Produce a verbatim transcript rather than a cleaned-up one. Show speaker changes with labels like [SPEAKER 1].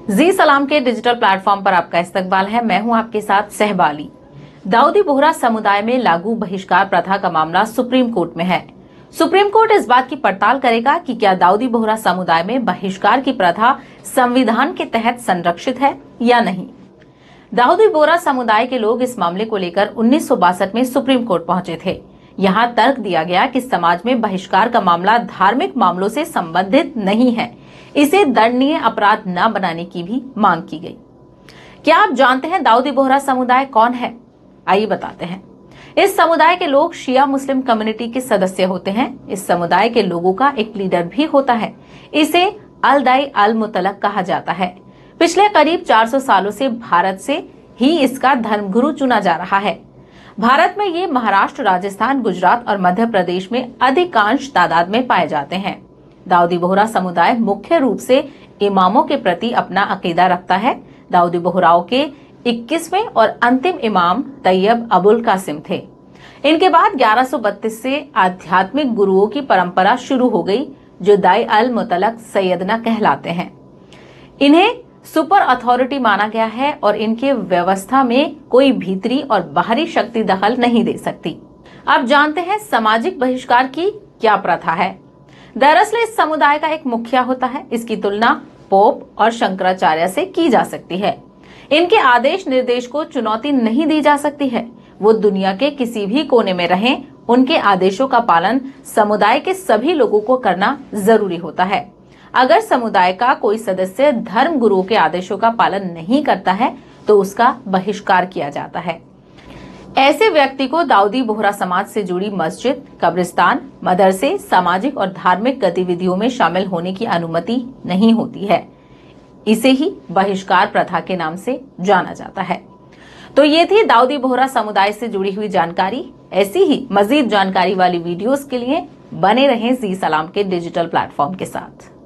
[SPEAKER 1] जी सलाम के digital platform पर आपका इस्तकबाल है। मैं हूं आपके साथ सहबाली। दाऊदी बोहरा समुदाय में लागू बहिष्कार प्रथा का मामला सुप्रीम कोर्ट में है। सुप्रीम कोर्ट इस बात की पड़ताल करेगा कि क्या दाऊदी बोहरा समुदाय में बहिष्कार की प्रथा संविधान के तहत संरक्षित है या नहीं। दाऊदी बोहरा समुदाय के लोग इस मामले को लेकर उन्नीस सौ बासठ में सुप्रीम कोर्ट पहुंचे थे। यहाँ तर्क दिया गया कि समाज में बहिष्कार का मामला धार्मिक मामलों से संबंधित नहीं है, इसे दंडनीय अपराध न बनाने की भी मांग की गई। क्या आप जानते हैं दाऊदी बोहरा समुदाय कौन है? आइए बताते हैं। इस समुदाय के लोग शिया मुस्लिम कम्युनिटी के सदस्य होते हैं। इस समुदाय के लोगों का एक लीडर भी होता है। इसे अल दाई अल मुतलक कहा जाता है। पिछले करीब चार सौ सालों से भारत से ही इसका धर्मगुरु चुना जा रहा है। भारत में ये महाराष्ट्र, राजस्थान, गुजरात और मध्य प्रदेश में अधिकांश तादाद में पाए जाते हैं। दाऊदी बोहरा समुदाय मुख्य रूप से इमामों के प्रति अपना अकीदा रखता है। दाऊदी बोहराओं के इक्कीसवें और अंतिम इमाम तैयब अबुल कासिम थे। इनके बाद ग्यारह सौ बत्तीस से आध्यात्मिक गुरुओं की परंपरा शुरू हो गई, जो दाई अल मुतलक सैयदना कहलाते हैं। इन्हें सुपर अथॉरिटी माना गया है और इनके व्यवस्था में कोई भीतरी और बाहरी शक्ति दखल नहीं दे सकती। अब जानते हैं सामाजिक बहिष्कार की क्या प्रथा है। दरअसल इस समुदाय का एक मुखिया होता है। इसकी तुलना पोप और शंकराचार्य से की जा सकती है। इनके आदेश निर्देश को चुनौती नहीं दी जा सकती है। वो दुनिया के किसी भी कोने में रहें, उनके आदेशों का पालन समुदाय के सभी लोगों को करना जरूरी होता है। अगर समुदाय का कोई सदस्य धर्म गुरुओं के आदेशों का पालन नहीं करता है तो उसका बहिष्कार किया जाता है। ऐसे व्यक्ति को दाऊदी बोहरा समाज से जुड़ी मस्जिद, कब्रिस्तान, मदरसे, सामाजिक और धार्मिक गतिविधियों में शामिल होने की अनुमति नहीं होती है। इसे ही बहिष्कार प्रथा के नाम से जाना जाता है। तो ये थी दाऊदी बोहरा समुदाय से जुड़ी हुई जानकारी। ऐसी ही मजीद जानकारी वाली वीडियोस के लिए बने रहें जी सलाम के डिजिटल प्लेटफॉर्म के साथ।